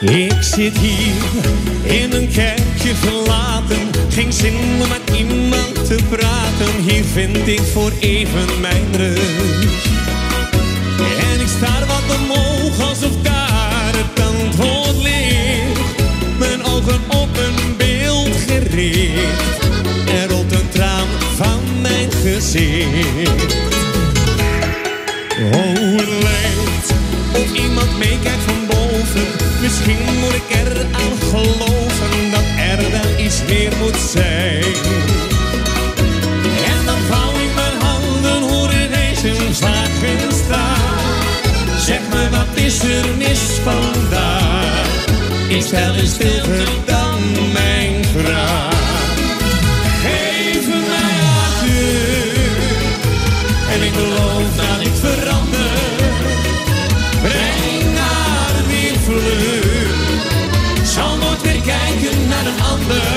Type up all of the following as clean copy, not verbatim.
Ik zit hier in een kerkje verlaten, geen zin om met iemand te praten. Hier vind ik voor even mijn rust. En ik staar wat omhoog alsof daar het antwoord ligt. Mijn ogen op een beeld gericht. Er rolt een traan van mijn gezicht. Oh, het lijkt of iemand meekijkt van boven. Misschien moet ik er aan geloven dat er wel iets meer moet zijn. En dan vouw ik mijn handen, hoor ineens een vragen staan. Zeg me, wat is er mis vandaag? Ik stel in stilte dan mijn vraag. Geef mij achter en ik beloof dat ik verander. Breng naar weer vlug, zal nooit weer kijken naar een ander.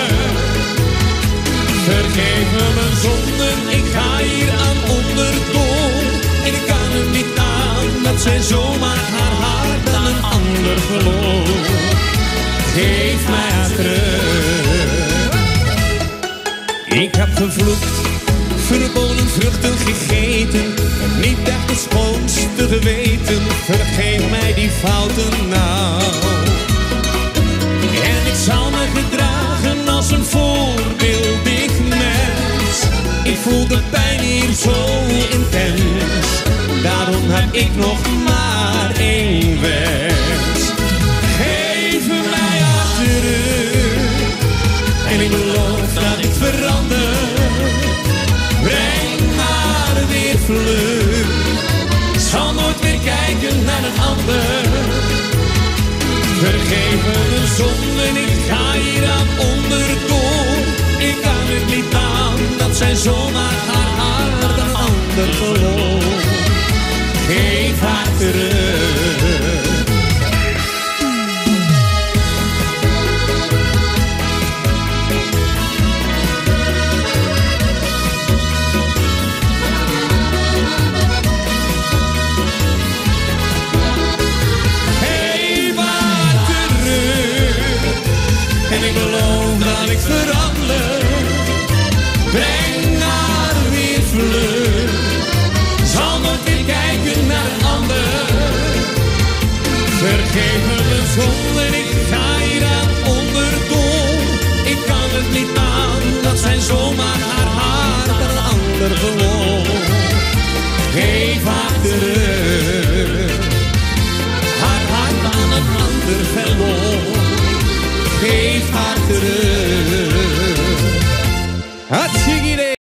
Vergeef me mijn zonden, ik ga hier aan onderdoor. En ik kan het niet aan dat zij zomaar haar hart aan een ander verloor. Geef mij haar terug. Ik heb gevloekt, verboden vruchten gegeten, en niet echt het schoonste geweten. Vergeef mij die fouten nou. En ik zal me gedragen als een voorbeeldig mens. Ik voel de pijn hier zo intens, daarom heb ik nog maar één wens. Geef mij haar terug en ik beloof dat ik verander. Breng maar weer vlug, zal nooit weer kijken naar een ander. Vergeef me mijn zonden, ik ga hier aan onderdoor. Ik kan het niet aan dat zij zomaar haar hart een ander verloor. Geef haar terug. En ik beloof dat ik verander. Breng haar weer vlug, zal nooit weer kijken naar een ander. Vergeef me mijn zonden.